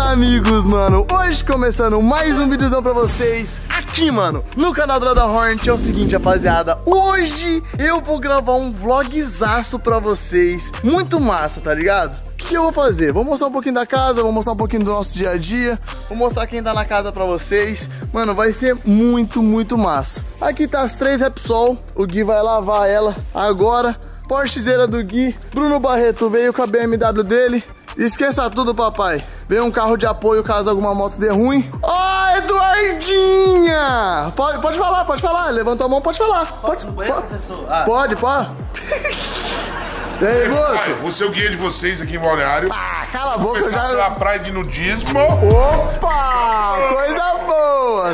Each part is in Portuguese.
Fala, amigos, mano. Hoje começando mais um videozão pra vocês aqui, mano, no canal do Lada Hornet. É o seguinte, rapaziada, hoje eu vou gravar um vlogzaço pra vocês. Muito massa, tá ligado? O que eu vou fazer? Vou mostrar um pouquinho da casa, vou mostrar um pouquinho do nosso dia a dia, vou mostrar quem tá na casa pra vocês. Mano, vai ser muito massa. Aqui tá as 3 Repsol, o Gui vai lavar ela agora. Porschezeira do Gui, Bruno Barreto veio com a BMW dele. Esqueça tudo, papai. Veio um carro de apoio caso alguma moto dê ruim. Ó, Eduardinha! Pode falar. Levantou a mão, pode falar. Pode. E aí, Guto? Vou ser o guia de vocês aqui em Balneário. Ah, cala a boca, eu já... na praia de nudismo. Opa! Coisa boa!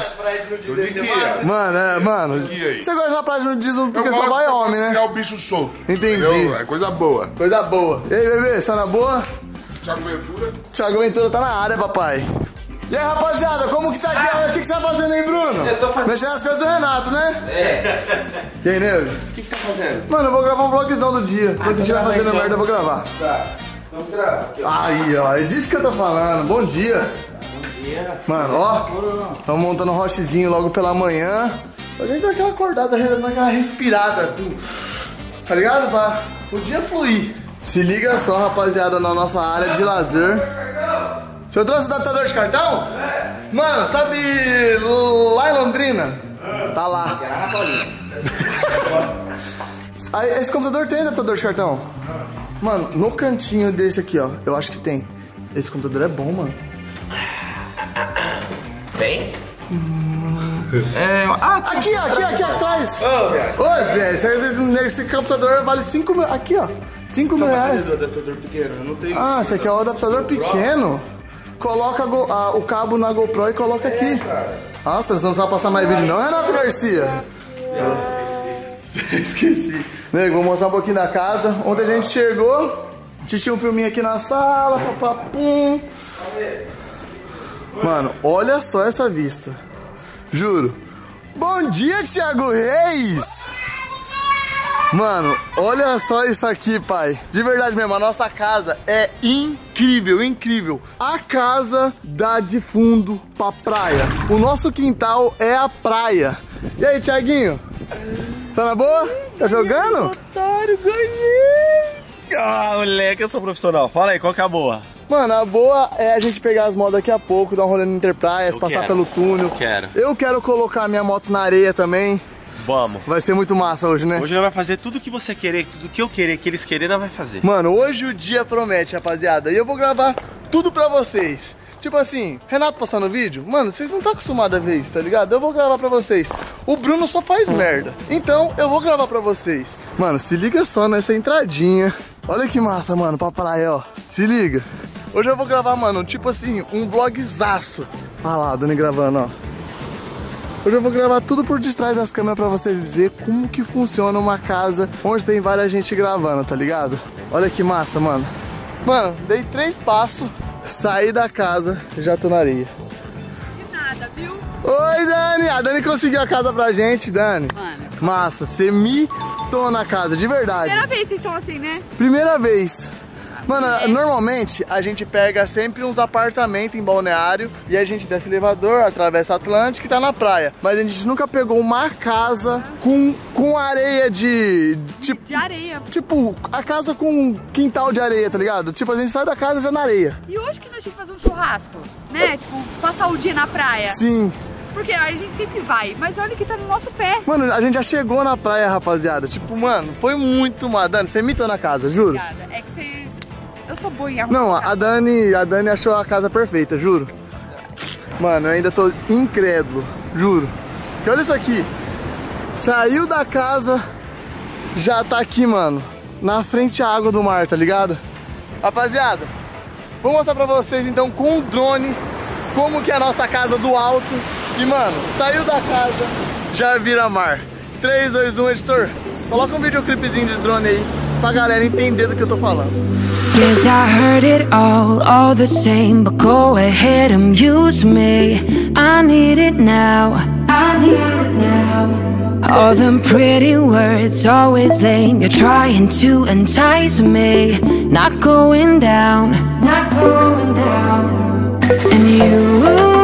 Mano, Guia aí. você gosta da praia de nudismo porque Eu só gosto vai pra homem, né? tirar o bicho solto. Entendi. Entendeu? É coisa boa. Coisa boa. E aí, bebê, você tá na boa? Thiago Ventura. Thiago Ventura tá na área, papai. E aí, rapaziada, como que tá aqui? O que você tá fazendo aí, Bruno? Eu tô fazendo... Mexendo as coisas do Renato, né? É. E aí, Nego? O que você tá fazendo? Mano, eu vou gravar um vlogzão do dia. Quando a gente vai fazendo merda, eu vou gravar. Tá. Vamos gravar. Aí, ó, é disso que eu tô falando. Bom dia. Bom dia. Mano, ó, estamos montando um rochezinho logo pela manhã. Pra gente dar aquela acordada, dar aquela respirada. Tá ligado? Pra o dia fluir. Se liga só, rapaziada, na nossa área de lazer. Você trouxe o adaptador de cartão? É. Mano, sabe lá em Londrina? Tá lá. Lá na Paulinha. Aí, esse computador tem adaptador de cartão? Mano, no cantinho desse aqui, ó, eu acho que tem. Esse computador é bom, mano. Tem? Aqui atrás. Ô, Zé, esse computador vale 5 mil. Aqui, ó. 5 mil reais. Adaptador pequeno, eu não tenho. Ah, esse aqui é o adaptador pequeno. Coloca o cabo na GoPro e coloca aqui. Nossa, você não sabe passar mais vídeo não, Renato Garcia? Esqueci. Nego, vou mostrar um pouquinho da casa. Ontem a gente chegou, assistiu um filminho aqui na sala, papapum. Mano, olha só essa vista. Juro. Bom dia, Thiago Reis! Mano, olha só isso aqui, pai. De verdade mesmo, a nossa casa é incrível. A casa dá de fundo pra praia. O nosso quintal é a praia. E aí, Thiaguinho? Tá na boa? Tá jogando? Otário, ganhei! Ah, moleque, eu sou profissional. Fala aí, qual que é a boa? Mano, a boa é a gente pegar as motos daqui a pouco, dar um rolê no Enterprise, passar pelo túnel. Eu quero colocar a minha moto na areia também. Vamos. Vai ser muito massa hoje, né? Hoje nós vamos fazer tudo que você querer, tudo que eu querer, que eles querem, nós vamos fazer. Mano, hoje o dia promete, rapaziada. E eu vou gravar tudo pra vocês. Tipo assim, Renato passando vídeo, mano, vocês não estão acostumados a ver isso, tá ligado? Eu vou gravar pra vocês. O Bruno só faz merda. Então, eu vou gravar pra vocês. Mano, se liga só nessa entradinha. Olha que massa, mano, pra praia, ó. Se liga. Hoje eu vou gravar, mano, tipo assim, um vlogzaço. Olha lá, a Dani gravando, ó. Hoje eu vou gravar tudo por detrás das câmeras pra vocês verem como que funciona uma casa onde tem várias gente gravando, tá ligado? Olha que massa, mano. Mano, dei 3 passos, saí da casa, já tô na areia. De nada, viu? Oi, Dani! A Dani conseguiu a casa pra gente, Dani. Mano. Massa, você mitou na casa, de verdade. Primeira vez que vocês estão assim, né? Primeira vez. Mano, normalmente a gente pega sempre uns apartamentos em Balneário e a gente desce elevador, atravessa a Atlântica e tá na praia. Mas a gente nunca pegou uma casa com areia de areia. Tipo, a casa com quintal de areia, tá ligado? Tipo, a gente sai da casa já na areia. E hoje que nós tínhamos que fazer um churrasco, né? Tipo, passar o dia na praia. Sim. Porque a gente sempre vai, mas olha que tá no nosso pé. Mano, a gente já chegou na praia, rapaziada. Tipo, mano, foi muito mal. Dani, você mitou na casa, juro. Obrigada. É que vocês... Eu sou boa em arrumar. Não, a Dani achou a casa perfeita, juro. Mano, eu ainda tô incrédulo, juro. Porque olha isso aqui. Saiu da casa, já tá aqui, mano. Na frente a água do mar, tá ligado? Rapaziada, vou mostrar pra vocês então com o drone como que é a nossa casa do alto. E, mano, saiu da casa, já vira mar. 3, 2, 1, editor. Coloca um videoclipezinho de drone aí pra galera entender do que eu tô falando. Yes, I heard it all the same. But go ahead and use me. I need it now. All them pretty words, always lame. You're trying to entice me. Not going down. you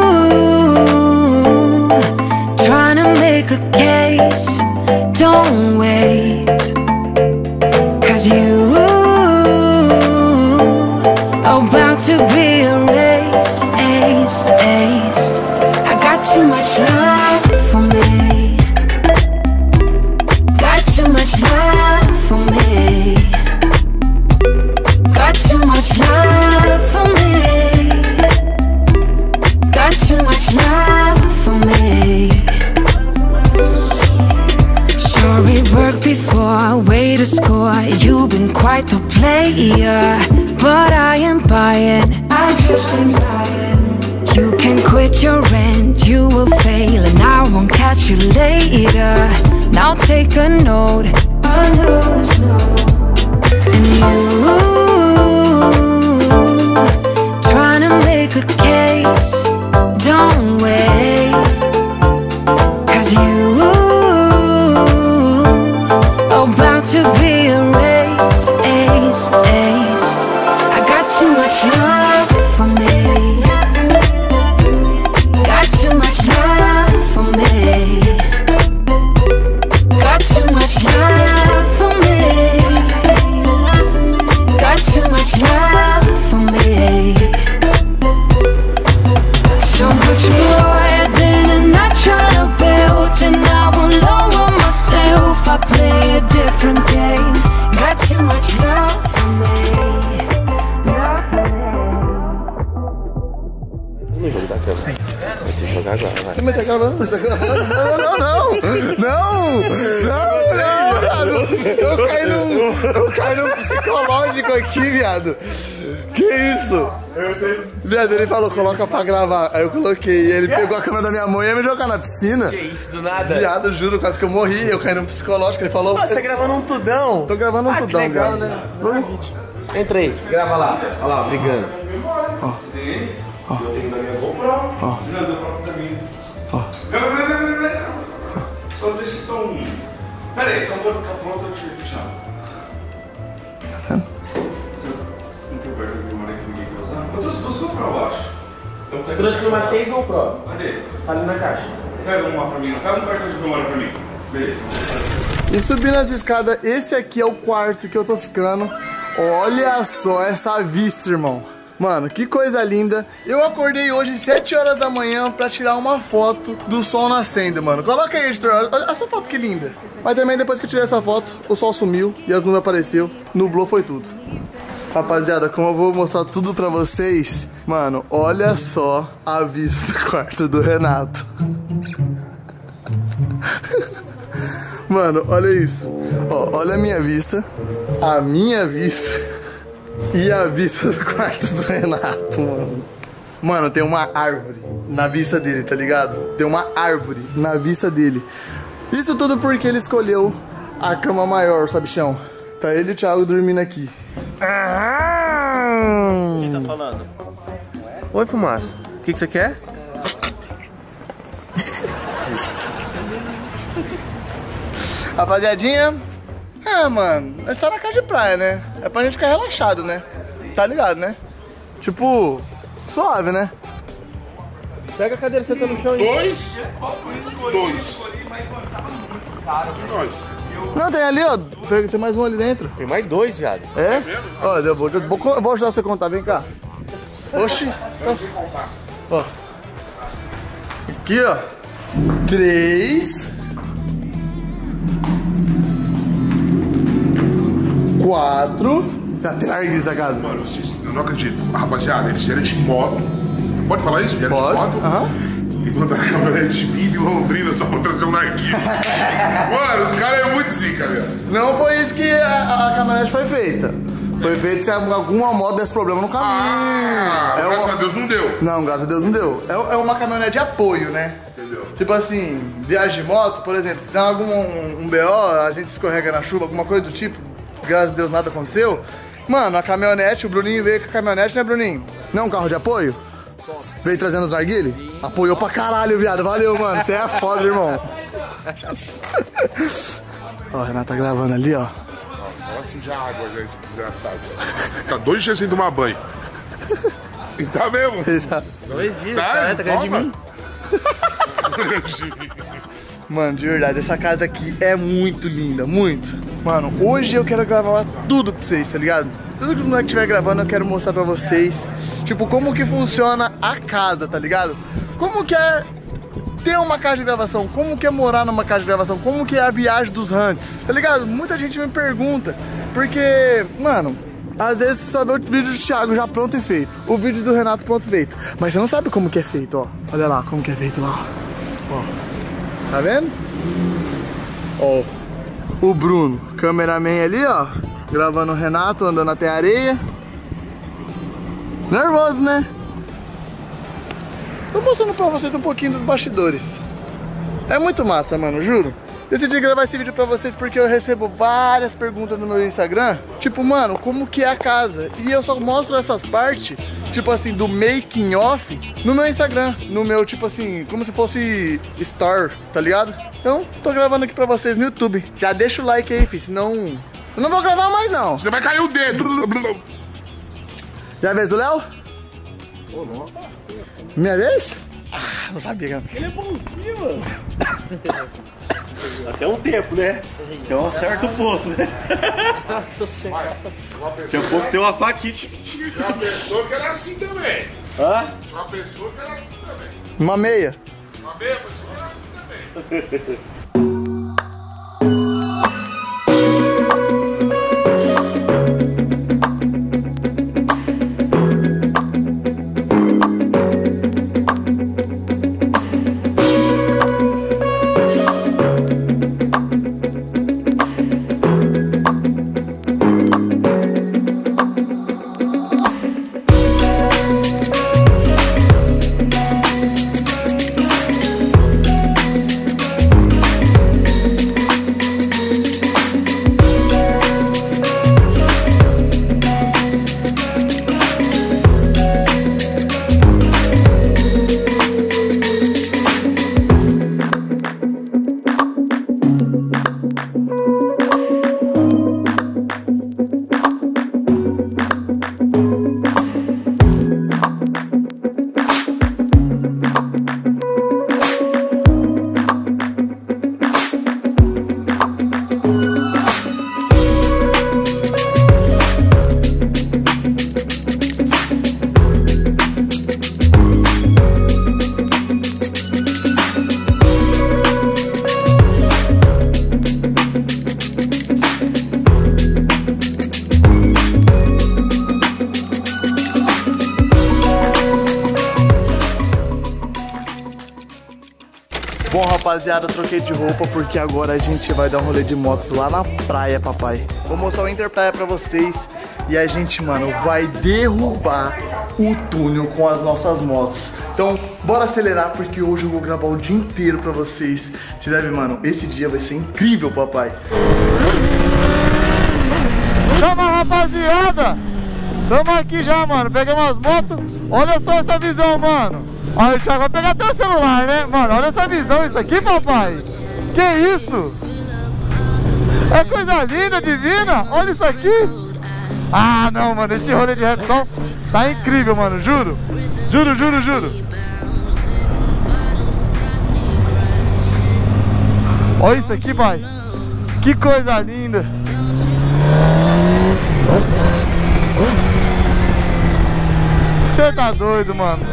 trying to make a case, don't wait, 'cause you about to be erased, aced, aced. I got too much love for me, got too much love for me, got too much love for me, got too much love for me. Sure it worked before, way to score. You've been quite the player, but I ain't buying, I just ain't buying. You can quit your rent, you will fail, and I won't catch you later. Now take a note, and you trying to make a case, don't wait, 'cause you about to be erased, aced, aced. I got too much love for me, got too much love for me, got too much love for me, got too much love for me. So much more than a natural built, and I won't lower myself. I play a different game. Got too much love for me, love for me. No jogo da câmera. Vai te jogar agora, vai. Mas tá gravando? Você tá gravando? Não! Eu caí num psicológico aqui, viado. Que isso? Viado, ele falou, coloca pra gravar. Aí eu coloquei. Ele pegou a câmera da minha mãe e ia me jogar na piscina. Que isso, do nada? Viado, juro, quase que eu morri. Eu caí num psicológico. Ele falou. Nossa, você tá gravando um tudão? Tô gravando um tudão, legal, viado. né? Entra aí, grava lá. Olha lá, brigando. Só deixa então. Pera aí, quando eu ficar pronto, eu te chamo. Não coberto aqui, uma hora que ninguém vai usar. Eu trouxe duas GoPro, eu acho. Você trouxe uma 6 GoPro. Cadê? Tá ali na caixa. Pega uma pra mim, pega um cartão de memória pra mim. Beleza. E subindo as escadas, esse aqui é o quarto que eu tô ficando. Olha só essa vista, irmão. Mano, que coisa linda. Eu acordei hoje 7 horas da manhã pra tirar uma foto do sol nascendo, mano. Coloca aí, editor. Olha essa foto que linda. Mas também depois que eu tirei essa foto, o sol sumiu e as nuvens apareceu. Nublou, foi tudo. Rapaziada, como eu vou mostrar tudo pra vocês, mano, olha só a vista do quarto do Renato. Mano, olha isso. Ó, olha a minha vista e a vista do quarto do Renato, mano. Mano, tem uma árvore na vista dele, tá ligado? Tem uma árvore na vista dele. Isso tudo porque ele escolheu a cama maior, sabichão. Tá ele e o Thiago dormindo aqui. Quem tá falando? Oi, Fumaça. O que você quer? Rapaziadinha, mano, nós tá na casa de praia, né? É pra gente ficar relaxado, né? Tá ligado, né? Tipo, suave, né? Pega a cadeira, senta no chão aí. Dois. De nós. Não, tem ali, ó. Tem mais um ali dentro. Tem mais 2, viado. É? Ó, eu vou ajudar você a contar, vem cá. Oxi. Ó. Aqui, ó. 3. 4. Já tem larga essa casa. Mano, eu não acredito. Rapaziada, eles vieram de moto. Pode falar isso? Vieram Pode. de moto? Aham. E mandaram a caminhonete vir de Londrina só pra trazer um narguilho. Mano, os caras é muito zica, velho. Não foi isso que a caminhonete foi feita. Foi feito se alguma moto desse problema no caminho. Graças a Deus não deu. Não, graças a Deus não deu. É uma caminhonete de apoio, né? Entendeu? Tipo assim, viagem de moto, por exemplo, se dá algum um BO, a gente escorrega na chuva, alguma coisa do tipo, graças a Deus nada aconteceu. Mano, a caminhonete, o Bruninho veio com a caminhonete, né, Bruninho? Não é um carro de apoio? Veio trazendo os narguilé? Apoiou pra caralho, viado. Valeu, mano. Você é foda, irmão. Ó, o Renato tá gravando ali, ó. Vai sujar água já, esse desgraçado. Tá 2 dias sem tomar banho. E tá mesmo. 2 dias, Tá, cara, tá ganhando de toma. mim. Mano, de verdade, essa casa aqui é muito linda, muito. Mano, hoje eu quero gravar tudo pra vocês, tá ligado? Tudo que os moleques estiver gravando eu quero mostrar pra vocês. Tipo, como que funciona a casa, tá ligado? Como que é ter uma casa de gravação, como que é morar numa casa de gravação, como que é a viagem dos hunts, tá ligado? Muita gente me pergunta, porque, mano, às vezes você só vê o vídeo do Thiago já pronto e feito, o vídeo do Renato pronto e feito, mas você não sabe como que é feito, ó. Olha lá como que é feito lá, ó. Tá vendo? Ó, o Bruno, cameraman ali, ó, gravando o Renato, andando até a areia. Nervoso, né? Tô mostrando pra vocês um pouquinho dos bastidores. É muito massa, mano, juro. Decidi gravar esse vídeo pra vocês porque eu recebo várias perguntas no meu Instagram. Tipo, mano, como que é a casa? E eu só mostro essas partes, tipo assim, do making off no meu Instagram. No meu, tipo assim, como se fosse store, tá ligado? Então, tô gravando aqui pra vocês no YouTube. Já deixa o like aí, filho, senão eu não vou gravar mais, não. Você vai cair o dedo. Já vez do Léo? Minha vez? Ah, não sabia. Ele é bonzinho, mano. Até um tempo, né? Então acerta o posto, né? Daqui a pouco tem uma faquinha. Já pensou que era assim também. Hã? Já pensou que era assim também. Uma meia. Uma meia pensou que era assim também. Bom, rapaziada, troquei de roupa porque agora a gente vai dar um rolê de motos lá na praia, papai. Vou mostrar o Interpraia pra vocês e a gente, mano, vai derrubar o túnel com as nossas motos. Então, bora acelerar porque hoje eu vou gravar o dia inteiro pra vocês. Vocês devem, mano, esse dia vai ser incrível, papai. Chama, rapaziada! Tamo aqui já, mano, pegamos as motos. Olha só essa visão, mano. Olha, o Thiago vai pegar até o celular, né? Mano, olha essa visão, isso aqui, papai. Que isso? É coisa linda, divina. Olha isso aqui. Ah, não, mano, esse rolê de Repsol tá incrível, mano, juro. Juro, juro, juro. Olha isso aqui, pai. Que coisa linda. Você tá doido, mano.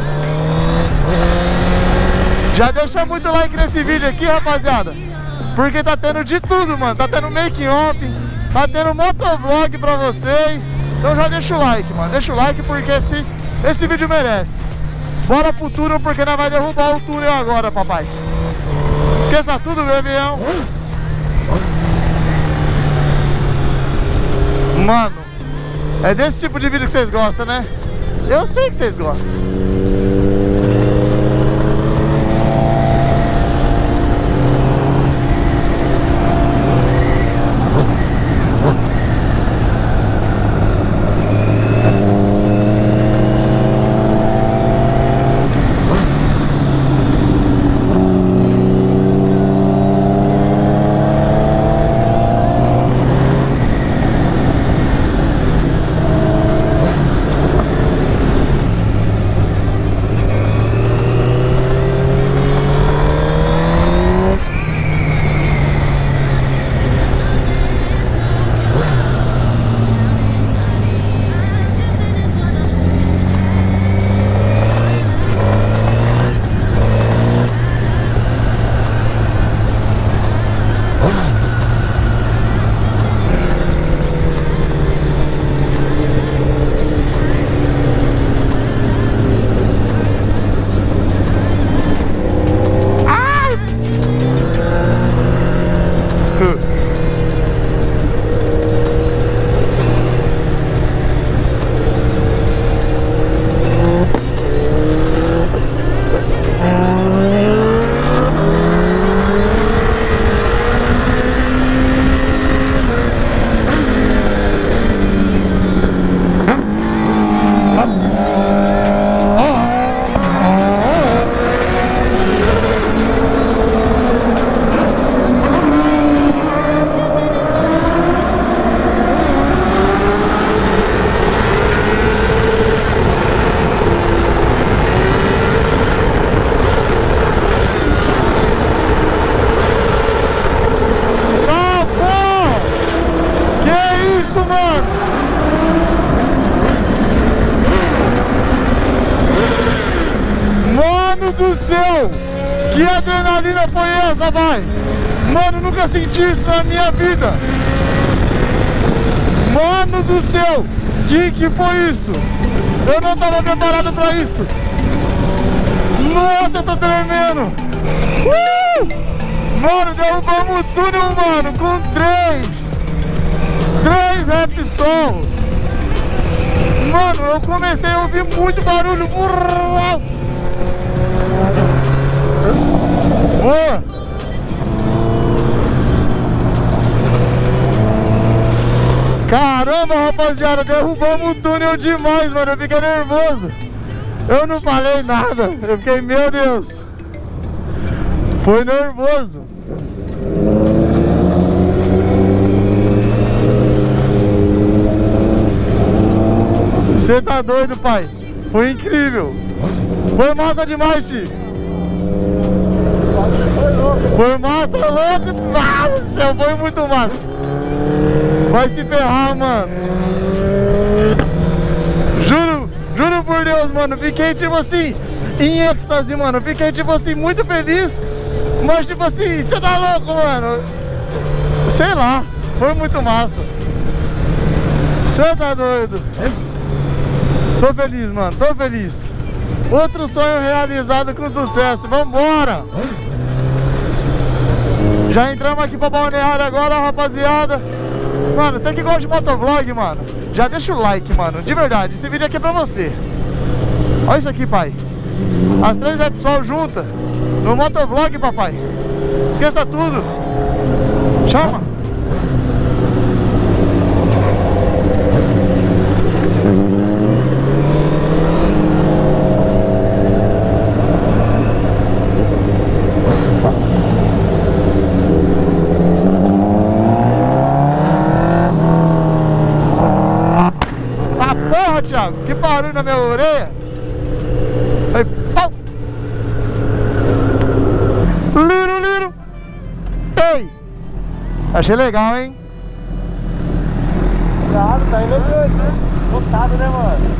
Já deixa muito like nesse vídeo aqui, rapaziada, porque tá tendo de tudo, mano. Tá tendo making off, tá tendo motovlog pra vocês. Então já deixa o like, mano. Deixa o like porque esse vídeo merece. Bora pro túnel porque nós vai derrubar o túnel agora, papai. Esqueça tudo, meu avião. Mano, é desse tipo de vídeo que vocês gostam, né? Eu sei que vocês gostam. Que adrenalina foi essa, vai? Mano, nunca senti isso na minha vida. Mano do céu, que foi isso? Eu não tava preparado pra isso. Nossa, eu tô tremendo. Mano, derrubamos o túnel, mano, com 3 Repsol. Mano, eu comecei a ouvir muito barulho. Boa. Caramba, rapaziada, derrubamos o túnel demais, mano. Eu fiquei nervoso. Eu não falei nada. Eu fiquei, meu Deus. Foi nervoso. Você tá doido, pai? Foi incrível. Foi massa demais, Chico. Foi massa, louco. Nossa do céu, foi muito massa. Vai se ferrar, mano. Juro por Deus, mano. Fiquei tipo assim, em êxtase, mano. Fiquei tipo assim, muito feliz. Mas tipo assim, você tá louco, mano. Sei lá, foi muito massa. Você tá doido. Tô feliz, mano, tô feliz. Outro sonho realizado com sucesso. Vambora. Já entramos aqui pra Balneário agora, rapaziada. Mano, você que gosta de motovlog, mano, já deixa o like, mano. De verdade, esse vídeo aqui é pra você. Olha isso aqui, pai. As 3 Repsol juntas no motovlog, papai. Esqueça tudo. Chama. Thiago, que barulho na minha orelha. Aí, pau. Liro. Ei, achei legal, hein? Claro, tá indo grande, né? Lotado, né, mano?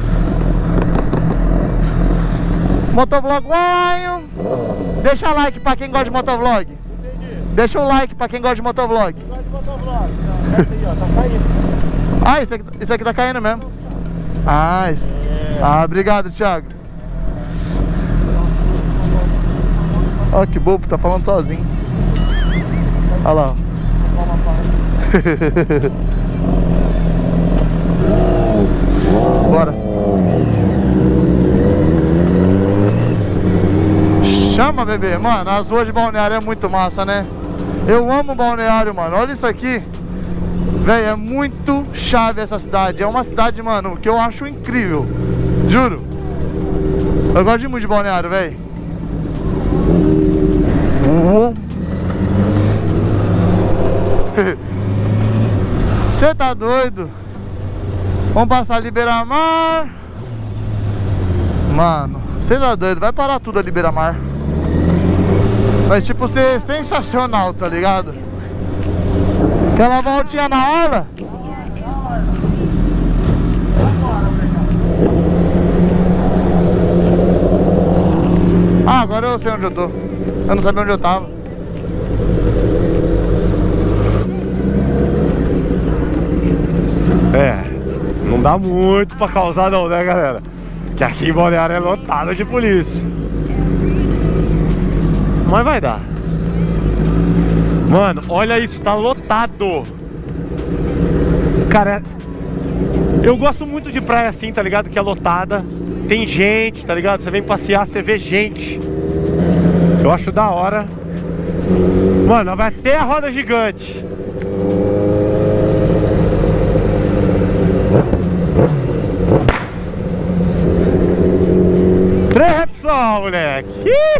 Motovlog. Deixa like pra quem gosta de motovlog. Entendi. Deixa o like pra quem gosta de motovlog. Quem gosta de motovlog? Não, essa aí, ó, tá caindo. Ah, isso aqui tá caindo mesmo. Ah, obrigado, Thiago. Ó, que bobo, tá falando sozinho. Olha lá. Bora. Chama, bebê. Mano, as ruas de Balneário é muito massa, né? Eu amo Balneário, mano. Olha isso aqui. Véi, é muito chave essa cidade. É uma cidade, mano, que eu acho incrível. Juro. Eu gosto muito de Balneário, véi. Você tá doido? Vamos passar a Beira-Mar. Mano, você tá doido? Vai parar tudo a Beira-Mar. Vai tipo ser sensacional, tá ligado? Aquela voltinha na orla. Ah, agora eu sei onde eu tô. Eu não sabia onde eu tava. É, não dá muito pra causar não, né, galera? Que aqui em Balneário é lotado de polícia. Mas vai dar. Mano, olha isso, tá lotado. Cara, eu gosto muito de praia assim, tá ligado? Que é lotada. Tem gente, tá ligado? Você vem passear, você vê gente. Eu acho da hora. Mano, vai até a roda gigante. Três Repsol, moleque.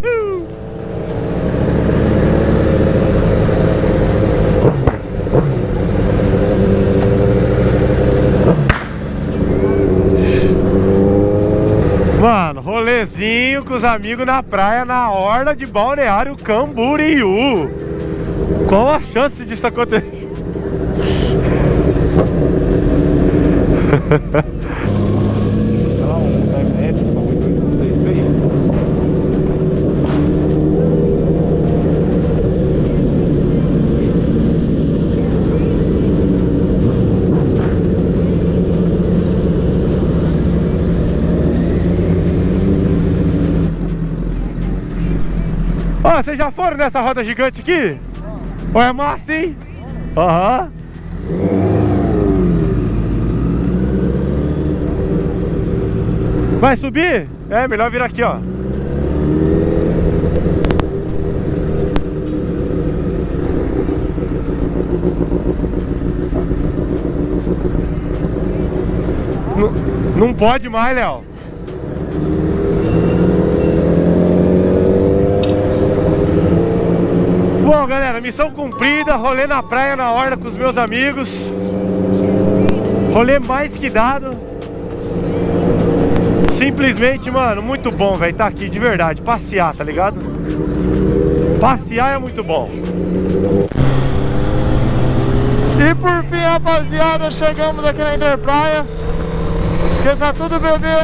Mano, rolezinho com os amigos na praia, na orla de Balneário Camboriú. Qual a chance disso acontecer? Ó, vocês já foram nessa roda gigante aqui? Ó, é massa, hein? Aham. Vai subir? É, melhor vir aqui, ó. Não pode mais, Léo. Bom, galera, missão cumprida. Rolê na praia na orla com os meus amigos. Rolê mais que dado. Simplesmente, mano, muito bom, velho. Tá aqui, de verdade. Passear, tá ligado? Passear é muito bom. E por fim, rapaziada, chegamos aqui na Interpraias. Esqueça tudo, bebê.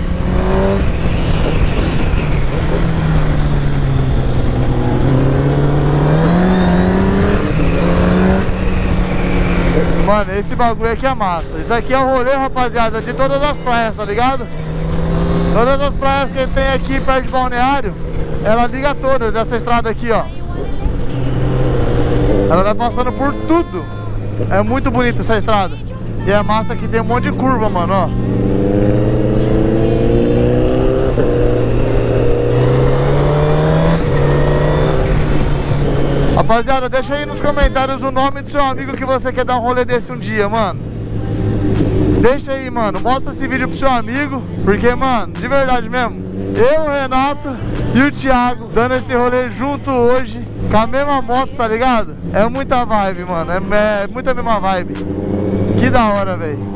Mano, esse bagulho aqui é massa. Isso aqui é o rolê, rapaziada, de todas as praias, tá ligado? Todas as praias que tem aqui perto de Balneário, ela liga todas dessa estrada aqui, ó. Ela vai passando por tudo. É muito bonita essa estrada. E é massa que tem um monte de curva, mano, ó. Rapaziada, deixa aí nos comentários o nome do seu amigo que você quer dar um rolê desse um dia, mano. Deixa aí, mano, mostra esse vídeo pro seu amigo. Porque, mano, de verdade mesmo, eu, o Renato e o Thiago dando esse rolê junto hoje, com a mesma moto, tá ligado? É muita vibe, mano, é muita mesma vibe. Que da hora, velho.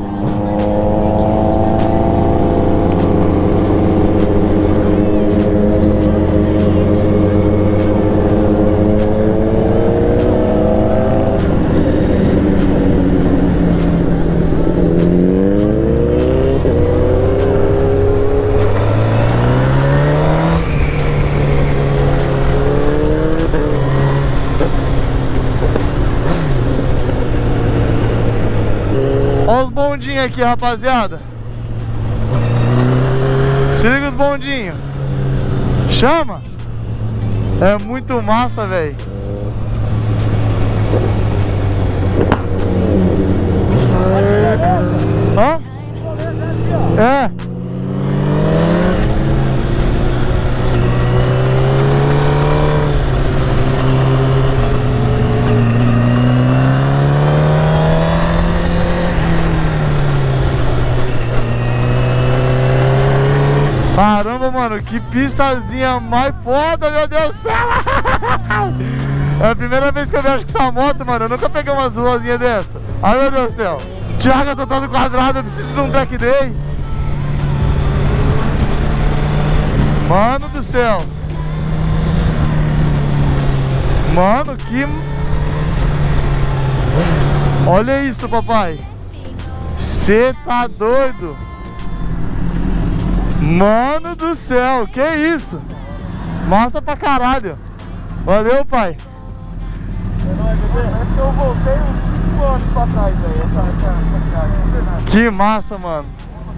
Olha os bondinhos aqui, rapaziada. Se liga os bondinhos. Chama. É muito massa, velho. Hã? É. Caramba, mano, que pistazinha mais foda, meu Deus do céu! É a primeira vez que eu vejo com essa moto, mano. Eu nunca peguei umas ruazinhas dessa. Ai, meu Deus do céu. Thiago, eu tô todo quadrado, eu preciso de um track day. Mano do céu. Mano, que... Olha isso, papai. Cê tá doido? Mano do céu, que isso? Massa pra caralho. Valeu, pai. É nóis, bebê. É que eu voltei uns 5 anos pra trás aí, essa Que massa, mano.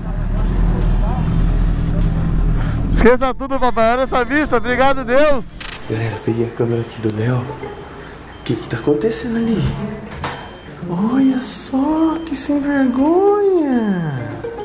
Esqueça tudo, papai. Olha essa vista, obrigado, Deus. Galera, peguei a câmera aqui do Léo. O que tá acontecendo ali? Olha só, que sem vergonha.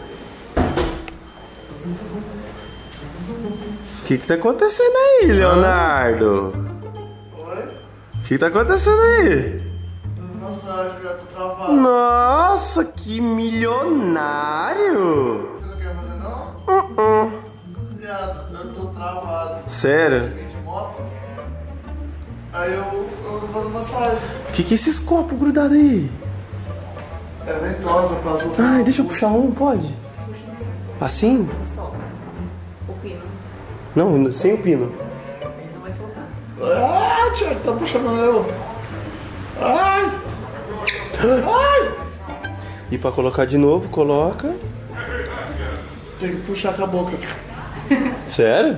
O que tá acontecendo aí, Leonardo? Oi? O que tá acontecendo aí? Nossa, acho que eu tô travado. Nossa, que milionário! Você não quer fazer, não? Viado, eu tô travado. Sério? De moto. Aí eu tô fazendo massagem. O que é esses copos grudados aí? É ventosa, passou. Ai, deixa eu puxar um, pode? Assim? Só. O pino. Não, sem o pino. Ele não vai soltar. Ah, Thiago, tá puxando eu. Ai! Ai! E pra colocar de novo, coloca. Tem que puxar com a boca. Sério?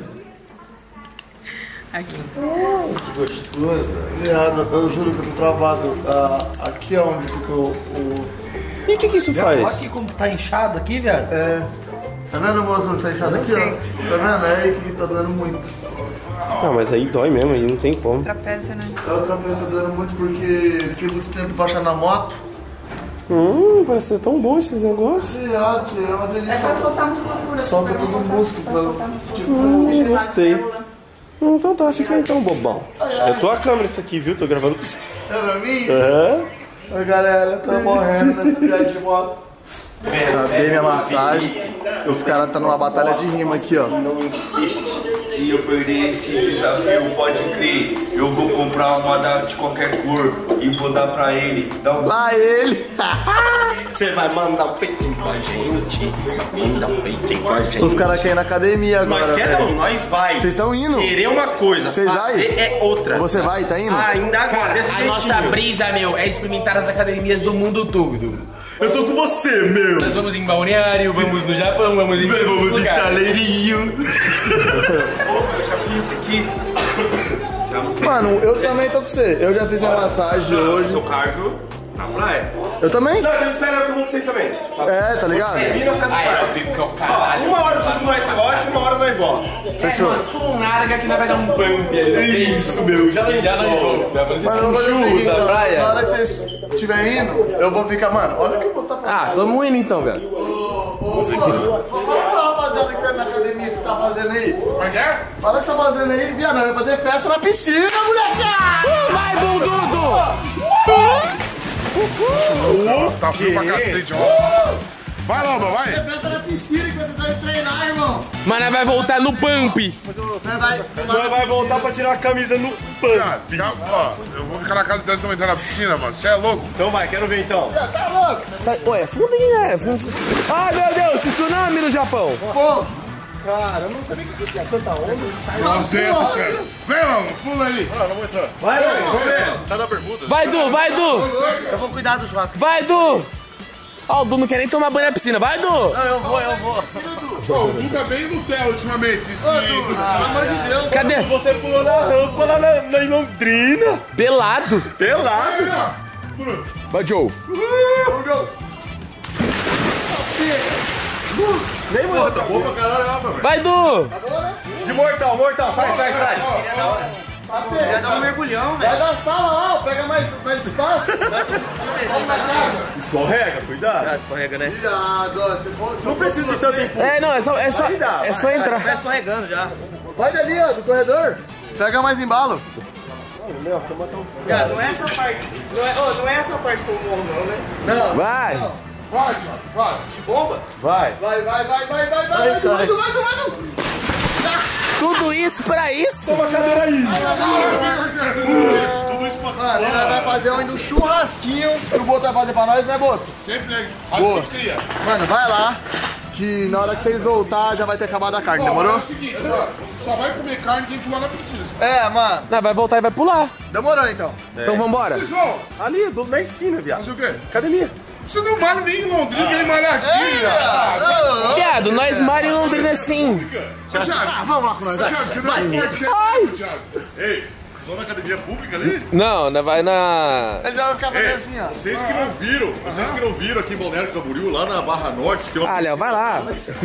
Aqui. Que gostoso. Viado, eu juro que eu tô travado. Aqui é onde fica o... E o que isso faz? Olha aqui como tá inchado aqui, velho. É... Tá vendo o moço fechado aqui, ó? Tá vendo? É aí que tá doendo muito. Ah, mas aí dói mesmo, aí não tem como. Trapézio, né? É, o trapézio tá doendo muito porque fiquei muito tempo baixando na moto. Parece ser tão bom esses negócios. É uma delícia. É só soltar a musculatura. Solta todo o músculo. Tipo, Gostei. Então tá, fica aí então, bobão. É tua câmera isso aqui, viu? Tô gravando pra você. é pra mim? Aham. Oi, galera, tô morrendo nessa viagem de moto. Acabei minha massagem. Os caras tá numa batalha de rima aqui, ó. Não insiste. Se eu perder esse desafio, pode crer. Eu vou comprar uma de qualquer cor e vou dar pra ele. Lá ele! Você vai mandar o peitinho pra gente. Manda o peitinho pra gente. Os caras querem ir na academia agora. Nós queremos, nós vai. Vocês estão indo? Querer uma coisa, Vocês fazer vai? é outra. Você vai, tá indo? Ainda agora, desse A nossa jeitinho. brisa, meu, é experimentar as academias do mundo todo. Eu tô com você, meu. Nós vamos em Balneário, vamos no Japão, vamos em... Vamos de lugar. estaleirinho. Eu já fiz aqui. Mano, eu também tô com você. Eu já fiz a massagem hoje. Seu cardio na praia. Eu também? Não, então espera que eu vou com vocês também. É, tá ligado? Vira pra casa Ah, do é, pai. pica, caralho. Uma hora tudo mais forte, uma hora nós bola. Fechou. Mano, full narga que nós vai dar um pump ali. Isso, meu. Já nós Já nós vamos. Vai fazer Mano, eu vou fazer o churros seguinte, na ó, praia. na hora que vocês estiverem indo, eu vou ficar, mano, olha o que eu vou estar fazendo. Ah, tamo indo então, velho. Fala pra rapaziada que tá na academia que você tá fazendo aí. Como é que é? Fala o que você tá fazendo aí, viado, vai fazer festa na piscina, molecada! Vai, Buldudo! Tá frio pra cacete, ó. Vai, Lamba, vai. Festa na piscina que você tá indo treinar, irmão. Mas nós vai voltar no pump. Nós vai voltar pra tirar a camisa no pano. Ó, eu vou ficar na casa delas não entrar na piscina, mano. Você é louco? Então vai, quero ver então. Tá louco? Ué, fundinho, né? Ai, meu Deus, tsunami no Japão. Pô, Cara, eu não sabia que tinha tanta onda. Não dentro, cara. Vem, Lamba, pula aí. Vai, Vamos ver. Tá na bermuda. Vai, Du, vai, Du. Eu vou cuidar do churrasco. Vai, Du. Ó, o Du não quer nem tomar banho na piscina. Vai, Du. Eu vou. Pô, o Du tá bem Nutella ultimamente. pelo amor de Deus. Cadê? Você pulou na rampa lá na Londrina. Pelado. Pelado. Vai, Joe. Nem mortal. Boa pra caralho, ó, meu. Vai, Du. De mortal, sai. Já dá um mergulhão, velho. Vai da sala lá, ó, pega mais espaço. Escorrega, cuidado. Escorrega, né? Cuidado, ó, se for... Não precisa de tanto impulso. É, não, é só entrar. Tá escorregando já. Vai dali, ó, do corredor. Pega mais embalo. Não é essa parte. Não é essa parte que eu morro, não, né? Não. Vai. Vai, Thiago, vai. Bomba? Vai. Vai. Tudo isso pra isso? Toma a cadeira aí. Mano, ele vai fazer ainda um churrasquinho que o Boto vai fazer pra nós, né, Boto? Sempre é. Boa. Faz cria. Mano, vai lá, que na hora que vocês voltar já vai ter acabado a carne, Ó, mas é demorou? o seguinte, mano. Só vai comer carne quem pular na piscina. É, mano, Não, vai voltar e vai pular. demorou então. Então vambora. Vocês vão Ali, na esquina, viado. fazer o quê? Academia. Você não vale nem em Londrina, quem mora aqui, já. Viado, nós Mário em Londrina assim. Thiago, Vamos lá com nós, vai. Thiago, você não é forte, você é Thiago. Ei, só na academia pública ali? Não, nós vai na... Ele vai ficar fazendo assim, ó. Vocês que não viram aqui em Balneário Camboriú, lá na Barra Norte, tem uma, Ah, Léo, vai lá.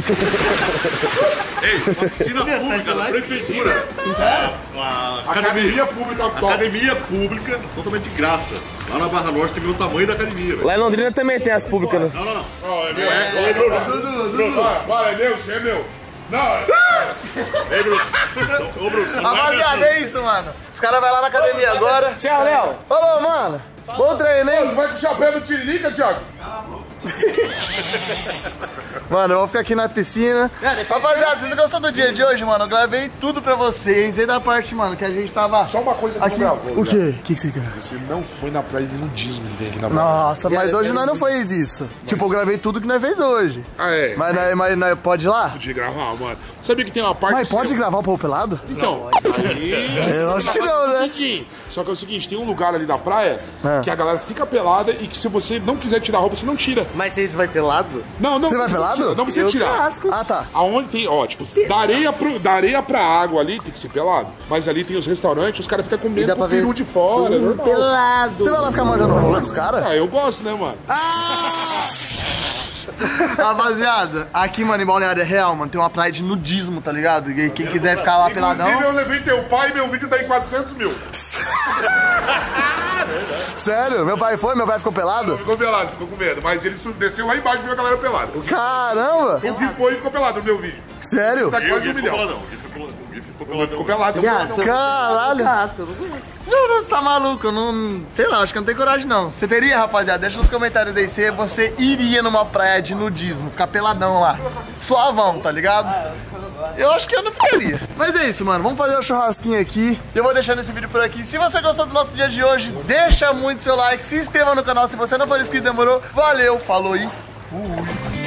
uma piscina pública da prefeitura. A Academia pública top. academia pública, totalmente de graça. Lá na Barra Norte tem o tamanho da academia, velho. Lá em Londrina também tem as públicas, né? Não. Ó, é meu. Bruno, para, é meu, você é meu. Não, Ei, Bruno. Ô, Bruno. Rapaziada, é isso, mano. Os caras vão lá na academia agora. Tchau, Léo. Falou, mano. Bom treino, hein? tu vai com o chapéu do Tiririca, Thiago? Mano, eu vou ficar aqui na piscina. Rapaziada, vocês gostaram do dia de hoje, mano? Eu gravei tudo pra vocês. Desde a parte, mano, que a gente tava... Só uma coisa que aqui. não gravou. O quê? O que você quer? Você não foi na praia de nudismo que tem aqui na praia. Nossa, mas hoje nós não fez isso. Tipo, eu gravei tudo que nós fez hoje. Ah, é? Mas nós pode ir lá? Podia gravar, mano. Sabia que tem uma parte... Mas pode seu- gravar o povo pelado? Então, Eu acho que não, né? Só que é o seguinte, tem um lugar ali da praia Ah. que a galera fica pelada e que se você não quiser tirar a roupa, você não tira. Mas vocês vai pelado? Não, não. Você vai não precisa pelado? tirar, não precisa tirar. Ah, tá. Aonde tem, ó, tipo, da areia pra água ali, tem que ser pelado. Mas ali tem os restaurantes, os caras ficam comendo com o peru de fora, é normal. Você vai lá ficar manjando o rola dos caras? Ah, eu gosto, né, mano? Rapaziada, aqui, mano, em Balneário é real, mano. Tem uma praia de nudismo, tá ligado? E quem quiser ficar lá peladão... Inclusive, eu levei teu pai e meu vídeo tá em 400 mil. Sério? Meu pai foi? Meu pai ficou pelado? Ficou pelado, ficou com medo. Mas ele desceu lá embaixo e viu a galera pelada. Caramba! O Gui foi e ficou pelado no meu vídeo. Sério? Tá quase 1 milhão. Ficou pelado. Caralho! Não, tá maluco, eu não... Sei lá, acho que eu não tenho coragem não. Você teria, rapaziada? Deixa nos comentários aí se você iria numa praia de nudismo, ficar peladão lá. Suavão, tá ligado? Eu acho que eu não ficaria. Mas é isso, mano. Vamos fazer o churrasquinho aqui. Eu vou deixando esse vídeo por aqui. Se você gostou do nosso dia de hoje, deixa muito seu like, se inscreva no canal se você não for inscrito, demorou. Valeu, falou e fui!